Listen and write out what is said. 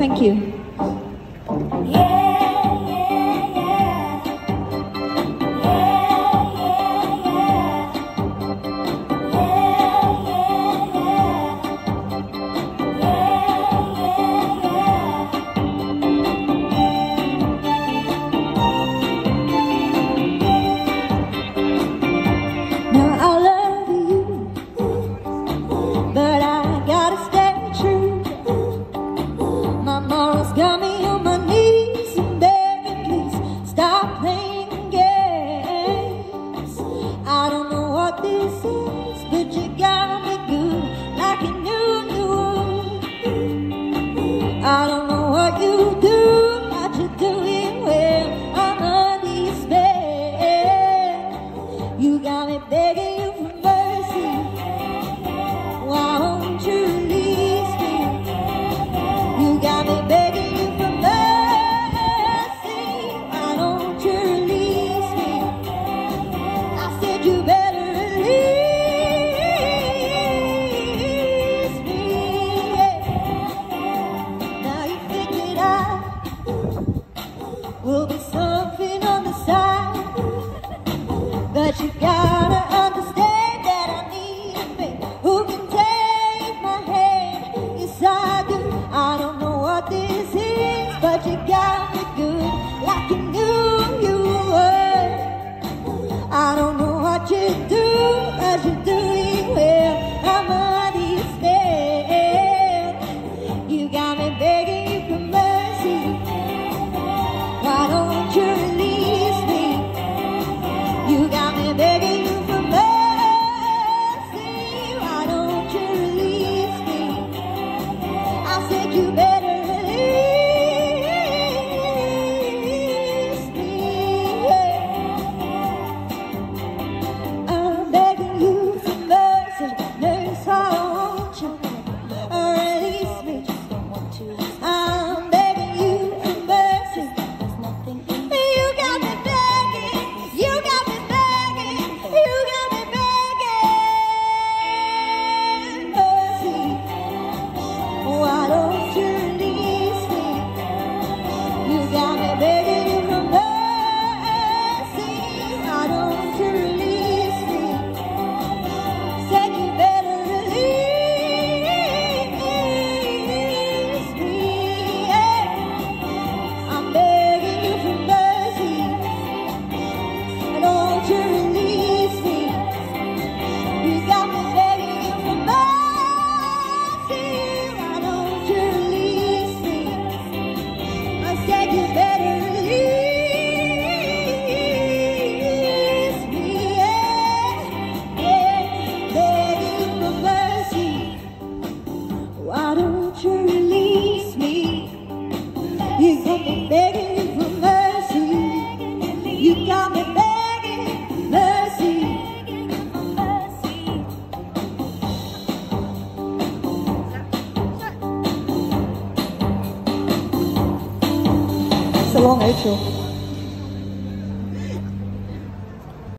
Thank you. Got me on my knees and begging, please stop playing games. I don't know what this is, but you got me good, like you knew you would. I don't know what you do, but you do it well. I'm under your spell. You got me begging you for mercy. Why won't you release me? You got me begging. You better release me, yeah. Now you think that I will be something on the side, but you gotta understand that I need a man who can take my hand. Yes, I do. I don't know what this is, but you got me good, like you knew you would. I don't know what you do, but you're doing well. I'm under your spell. You got me begging you for mercy. Why don't you release me? You got me begging you for mercy. Why don't you release me? I said you better release me, yeah. Why don't you release me? You got me begging you for mercy. You got me begging for mercy. So long, Rachel.